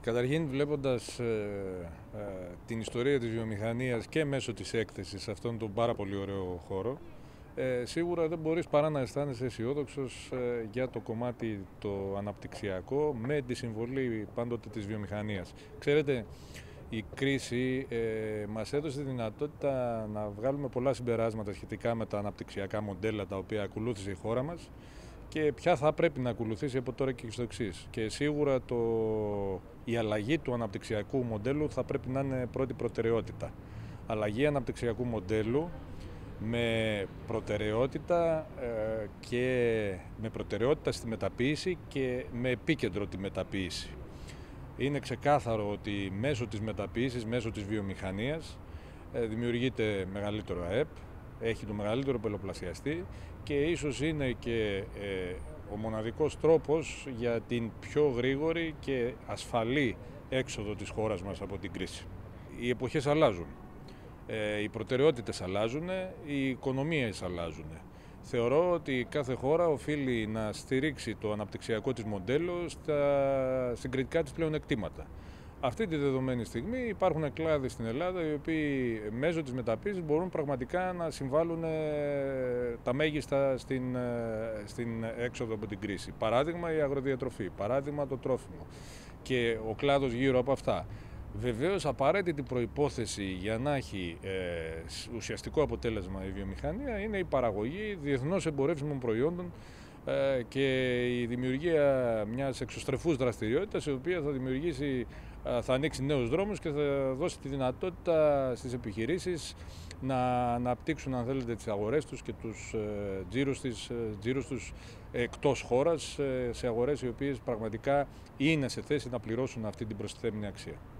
Καταρχήν, βλέποντας την ιστορία της βιομηχανίας και μέσω της έκθεσης σε αυτόν τον πάρα πολύ ωραίο χώρο, σίγουρα δεν μπορείς παρά να αισθάνεσαι αισιόδοξος για το κομμάτι το αναπτυξιακό με τη συμβολή πάντοτε της βιομηχανίας. Ξέρετε, η κρίση μας έδωσε τη δυνατότητα να βγάλουμε πολλά συμπεράσματα σχετικά με τα αναπτυξιακά μοντέλα τα οποία ακολούθησε η χώρα μας και ποια θα πρέπει να ακολουθήσει από τώρα και στο εξής. Και σίγουρα η αλλαγή του αναπτυξιακού μοντέλου θα πρέπει να είναι πρώτη προτεραιότητα. Αλλαγή αναπτυξιακού μοντέλου με προτεραιότητα στη μεταποίηση και με επίκεντρο τη μεταποίηση. Είναι ξεκάθαρο ότι μέσω της μεταποίησης, μέσω της βιομηχανίας δημιουργείται μεγαλύτερο ΑΕΠ, έχει το μεγαλύτερο πελοπλασιαστή και ίσως είναι και ο μοναδικός τρόπος για την πιο γρήγορη και ασφαλή έξοδο της χώρας μας από την κρίση. Οι εποχές αλλάζουν, οι προτεραιότητες αλλάζουν, οι οικονομίες αλλάζουν. Θεωρώ ότι κάθε χώρα οφείλει να στηρίξει το αναπτυξιακό της μοντέλο στα συγκριτικά της πλεονεκτήματα. Αυτή τη δεδομένη στιγμή υπάρχουν κλάδοι στην Ελλάδα οι οποίοι μέσω της μεταποίησης μπορούν πραγματικά να συμβάλλουν τα μέγιστα στην έξοδο από την κρίση. Παράδειγμα η αγροδιατροφή, παράδειγμα το τρόφιμο και ο κλάδος γύρω από αυτά. Βεβαίως, απαραίτητη προϋπόθεση για να έχει ουσιαστικό αποτέλεσμα η βιομηχανία είναι η παραγωγή διεθνώς εμπορεύσιμων προϊόντων και η δημιουργία μιας εξωστρεφούς δραστηριότητας η οποία θα ανοίξει νέους δρόμους και θα δώσει τη δυνατότητα στις επιχειρήσεις να αναπτύξουν, αν θέλετε, τις αγορές τους και τους τζίρους τους εκτός χώρας σε αγορές οι οποίες πραγματικά είναι σε θέση να πληρώσουν αυτή την προστιθέμενη αξία.